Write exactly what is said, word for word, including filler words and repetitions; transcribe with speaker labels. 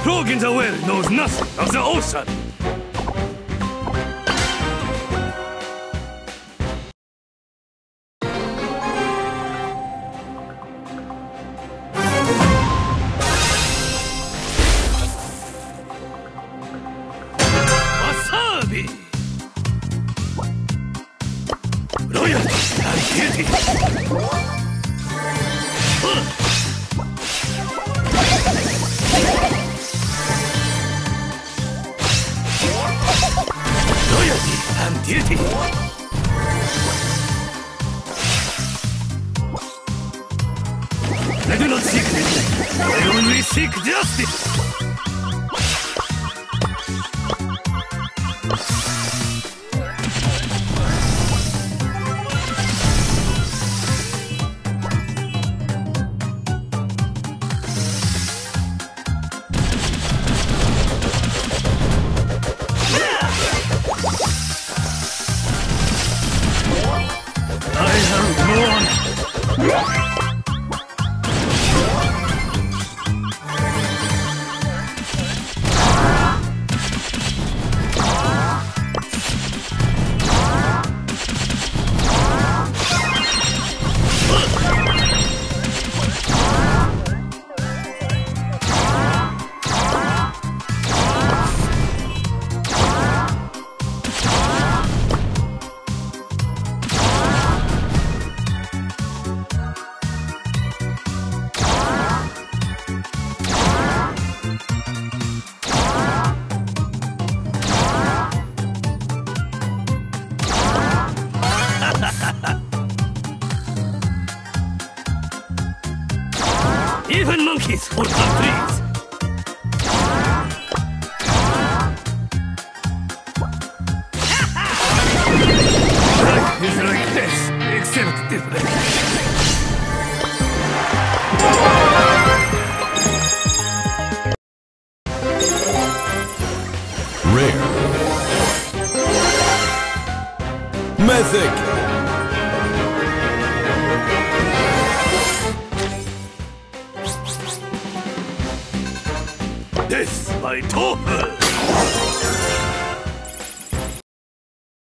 Speaker 1: Frog in the well knows nothing of the ocean. Wasabi! Loyalty and duty! Loyalty and duty! I do not seek vengeance. I only seek justice! Even monkeys hold on trees. Life is like this, except different.
Speaker 2: Rare. Mythic.
Speaker 1: Death by Tofu!